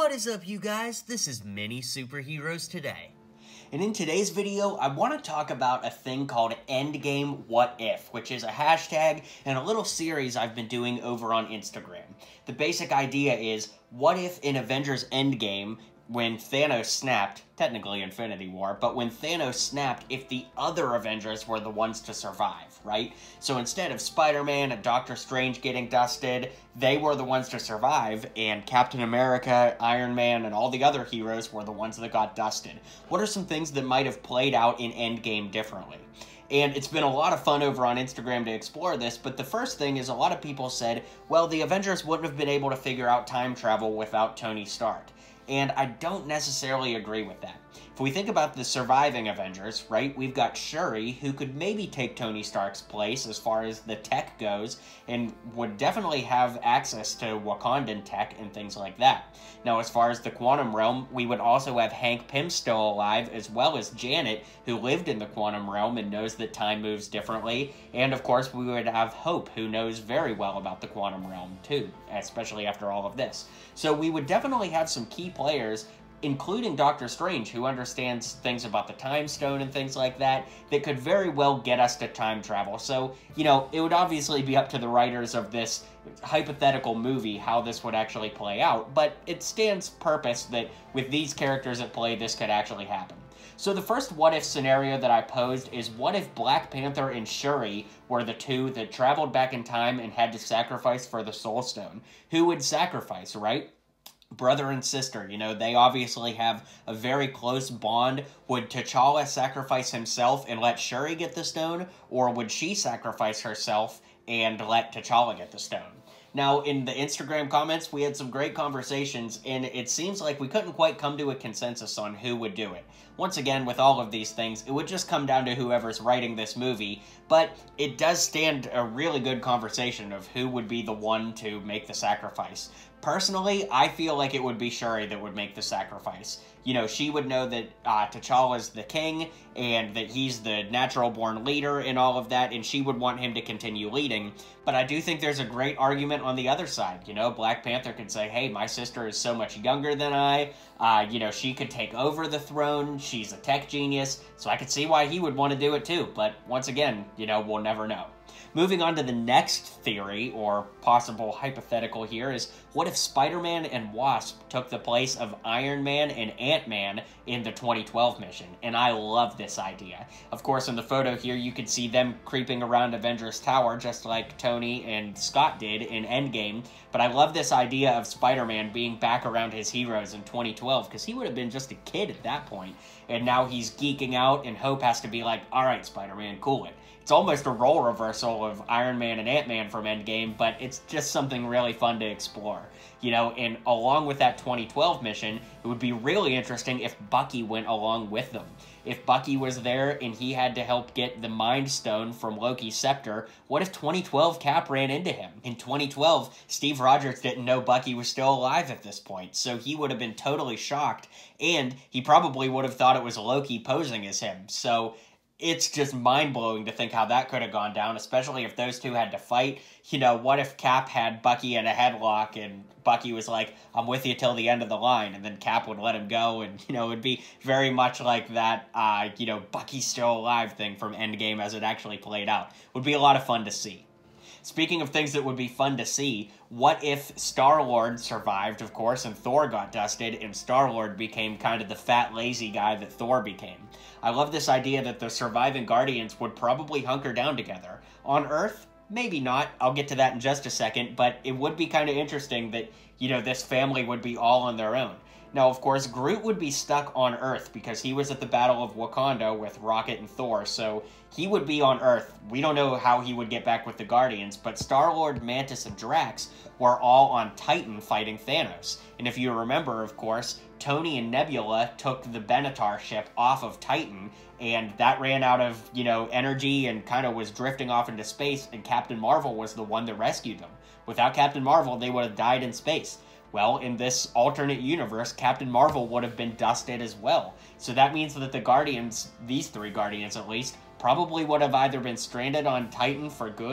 What is up, you guys? This is Mini Superheroes Today. And in today's video, I want to talk about a thing called Endgame What If, which is a hashtag and a little series I've been doing over on Instagram. The basic idea is, what if in Avengers Endgame, when Thanos snapped, technically Infinity War, but when Thanos snapped, if the other Avengers were the ones to survive, right? So instead of Spider-Man and Doctor Strange getting dusted, they were the ones to survive, and Captain America, Iron Man, and all the other heroes were the ones that got dusted. What are some things that might have played out in Endgame differently? And it's been a lot of fun over on Instagram to explore this, but the first thing is a lot of people said, well, the Avengers wouldn't have been able to figure out time travel without Tony Stark. And I don't necessarily agree with that. If we think about the surviving Avengers, right, we've got Shuri, who could maybe take Tony Stark's place as far as the tech goes, and would definitely have access to Wakandan tech and things like that. Now, as far as the quantum realm, we would also have Hank Pym still alive, as well as Janet, who lived in the quantum realm and knows that time moves differently. And, of course, we would have Hope, who knows very well about the quantum realm, too, especially after all of this. So we would definitely have some key players, including Doctor Strange, who understands things about the Time Stone and things like that, that could very well get us to time travel. So, you know, it would obviously be up to the writers of this hypothetical movie how this would actually play out, but it stands purpose that with these characters at play, this could actually happen. So the first what-if scenario that I posed is, what if Black Panther and Shuri were the two that traveled back in time and had to sacrifice for the Soul Stone? Who would sacrifice, right? Brother and sister, you know, they obviously have a very close bond. Would T'Challa sacrifice himself and let Shuri get the stone, or would she sacrifice herself and let T'Challa get the stone? Now, in the Instagram comments, we had some great conversations, and it seems like we couldn't quite come to a consensus on who would do it. Once again, with all of these things, it would just come down to whoever's writing this movie, but it does stand a really good conversation of who would be the one to make the sacrifice. Personally, I feel like it would be Shuri that would make the sacrifice. You know, she would know that T'Challa's the king, and that he's the natural-born leader and all of that, and she would want him to continue leading. But I do think there's a great argument on the other side. You know, Black Panther could say, hey, my sister is so much younger than I. You know, she could take over the throne. She's a tech genius, so I could see why he would want to do it too. But once again, you know, we'll never know. Moving on to the next theory, or possible hypothetical here, is what if Spider-Man and Wasp took the place of Iron Man and Ant-Man in the 2012 mission? And I love this idea. Of course, in the photo here, you can see them creeping around Avengers Tower, just like Tony and Scott did in Endgame. But I love this idea of Spider-Man being back around his heroes in 2012, because he would have been just a kid at that point. And now he's geeking out, and Hope has to be like, all right, Spider-Man, cool it. It's almost a role reversal of Iron Man and Ant-Man from Endgame, but it's just something really fun to explore. You know, and along with that 2012 mission, it would be really interesting if Bucky went along with them. If Bucky was there and he had to help get the Mind Stone from Loki's scepter, what if 2012 Cap ran into him? In 2012, Steve Rogers didn't know Bucky was still alive at this point, so he would have been totally shocked, and he probably would have thought it was Loki posing as him. So it's just mind-blowing to think how that could have gone down, especially if those two had to fight. You know, what if Cap had Bucky in a headlock and Bucky was like, I'm with you till the end of the line, and then Cap would let him go, and, you know, it would be very much like that, you know, Bucky's still alive thing from Endgame as it actually played out. Would be a lot of fun to see. Speaking of things that would be fun to see, what if Star-Lord survived, of course, and Thor got dusted, and Star-Lord became kind of the fat, lazy guy that Thor became? I love this idea that the surviving Guardians would probably hunker down together. On Earth, maybe not. I'll get to that in just a second, but it would be kind of interesting that, you know, this family would be all on their own. Now, of course, Groot would be stuck on Earth because he was at the Battle of Wakanda with Rocket and Thor, so he would be on Earth. We don't know how he would get back with the Guardians, but Star-Lord, Mantis, and Drax were all on Titan fighting Thanos. And if you remember, of course, Tony and Nebula took the Benatar ship off of Titan, and that ran out of, you know, energy and kind of was drifting off into space, and Captain Marvel was the one that rescued them. Without Captain Marvel, they would have died in space. Well, in this alternate universe, Captain Marvel would have been dusted as well. So that means that the Guardians, these three Guardians at least, probably would have either been stranded on Titan for good,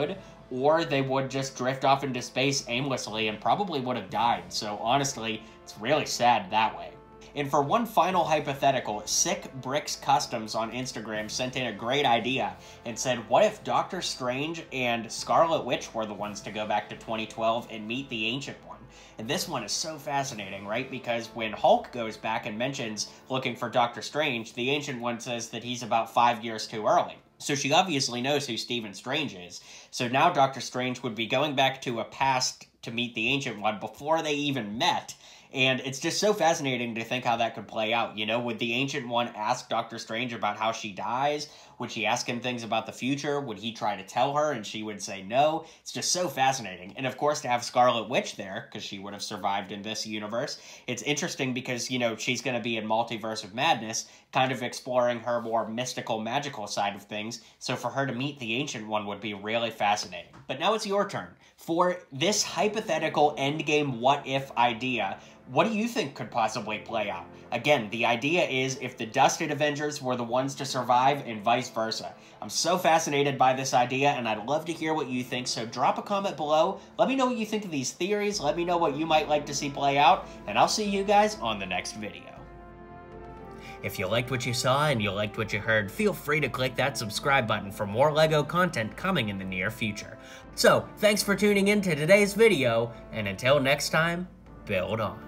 or they would just drift off into space aimlessly and probably would have died. So honestly, it's really sad that way. And for one final hypothetical, Sick Bricks Customs on Instagram sent in a great idea and said, what if Doctor Strange and Scarlet Witch were the ones to go back to 2012 and meet the Ancient One? And this one is so fascinating, right? Because when Hulk goes back and mentions looking for Doctor Strange, the Ancient One says that he's about 5 years too early. So she obviously knows who Stephen Strange is. So now Doctor Strange would be going back to a past to meet the Ancient One before they even met. And it's just so fascinating to think how that could play out. You know, would the Ancient One ask Doctor Strange about how she dies? Would she ask him things about the future? Would he try to tell her and she would say no? It's just so fascinating. And of course, to have Scarlet Witch there, because she would have survived in this universe, it's interesting because, you know, she's going to be in Multiverse of Madness, kind of exploring her more mystical, magical side of things. So for her to meet the Ancient One would be really fascinating. But now it's your turn. For this hypothetical endgame what-if idea, what do you think could possibly play out? Again, the idea is if the Dusted Avengers were the ones to survive and vice versa. I'm so fascinated by this idea, and I'd love to hear what you think, so drop a comment below. Let me know what you think of these theories. Let me know what you might like to see play out, and I'll see you guys on the next video. If you liked what you saw and you liked what you heard, feel free to click that subscribe button for more LEGO content coming in the near future. So, thanks for tuning in to today's video, and until next time, build on.